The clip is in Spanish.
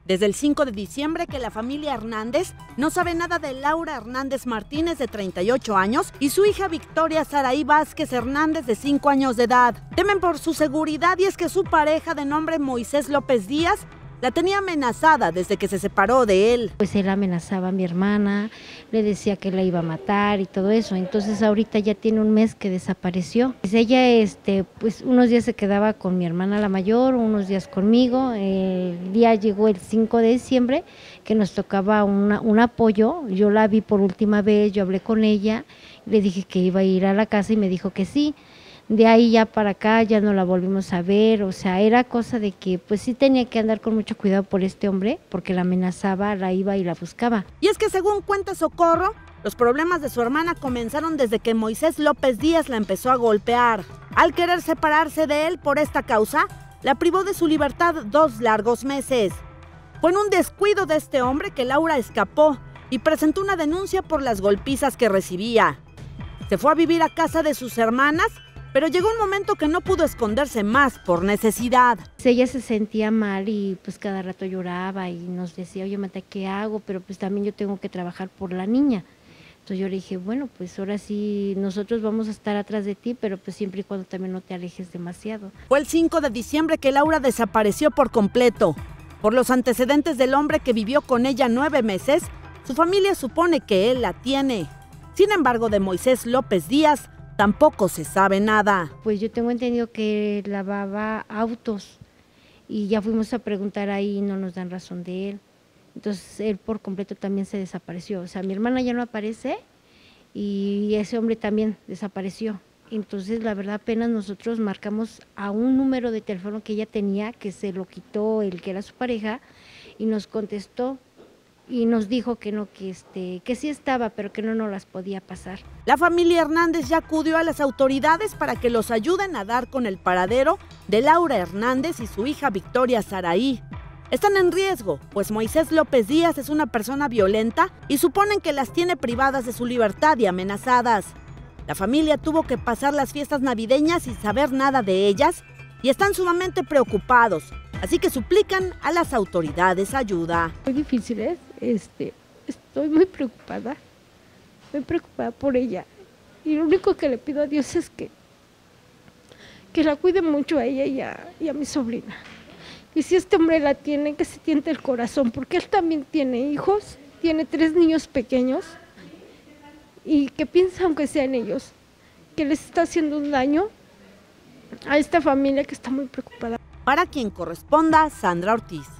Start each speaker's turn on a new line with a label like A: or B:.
A: Desde el 5 de diciembre que la familia Hernández no sabe nada de Laura Hernández Martínez, de 38 años, y su hija Victoria Saraí Vázquez Hernández, de 5 años de edad. Temen por su seguridad y es que su pareja, de nombre Moisés López Díaz, la tenía amenazada desde que se separó de él.
B: Pues él amenazaba a mi hermana, le decía que la iba a matar y todo eso. Entonces ahorita ya tiene un mes que desapareció. Pues ella pues unos días se quedaba con mi hermana la mayor, unos días conmigo. El día llegó el 5 de diciembre que nos tocaba un apoyo. Yo la vi por última vez, yo hablé con ella, le dije que iba a ir a la casa y me dijo que sí. De ahí ya para acá ya no la volvimos a ver, o sea, era cosa de que pues sí tenía que andar con mucho cuidado por este hombre, porque la amenazaba, la iba y la buscaba.
A: Y es que según cuenta Socorro, los problemas de su hermana comenzaron desde que Moisés López Díaz la empezó a golpear. Al querer separarse de él por esta causa, la privó de su libertad 2 largos meses. Fue en un descuido de este hombre que Laura escapó y presentó una denuncia por las golpizas que recibía. Se fue a vivir a casa de sus hermanas, pero llegó un momento que no pudo esconderse más por necesidad.
B: Ella se sentía mal y pues cada rato lloraba y nos decía, oye, Mata, ¿qué hago? Pero pues también yo tengo que trabajar por la niña. Entonces yo le dije, bueno, pues ahora sí nosotros vamos a estar atrás de ti, pero pues siempre y cuando también no te alejes demasiado.
A: Fue el 5 de diciembre que Laura desapareció por completo. Por los antecedentes del hombre que vivió con ella 9 meses, su familia supone que él la tiene. Sin embargo, de Moisés López Díaz tampoco se sabe nada.
B: Pues yo tengo entendido que lavaba autos y ya fuimos a preguntar ahí y no nos dan razón de él. Entonces él por completo también se desapareció. O sea, mi hermana ya no aparece y ese hombre también desapareció. Entonces la verdad apenas nosotros marcamos a un número de teléfono que ella tenía, que se lo quitó el que era su pareja, y nos contestó y nos dijo que no, que sí estaba, pero que no nos las podía pasar.
A: La familia Hernández ya acudió a las autoridades para que los ayuden a dar con el paradero de Laura Hernández y su hija Victoria Saraí. Están en riesgo, pues Moisés López Díaz es una persona violenta y suponen que las tiene privadas de su libertad y amenazadas. La familia tuvo que pasar las fiestas navideñas sin saber nada de ellas y están sumamente preocupados, así que suplican a las autoridades ayuda.
B: Muy difícil estoy muy preocupada por ella, y lo único que le pido a Dios es que la cuide mucho a ella y a mi sobrina. Y si este hombre la tiene, que se tiente el corazón, porque él también tiene hijos, tiene 3 niños pequeños, y que piensa, aunque sea en ellos, que les está haciendo un daño a esta familia que está muy preocupada.
A: Para quien corresponda, Sandra Ortiz.